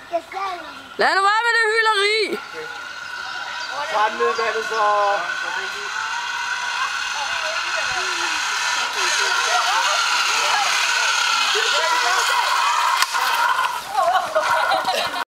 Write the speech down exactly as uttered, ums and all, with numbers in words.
Lad nu være med det hykleri! Tag den ned vandet så.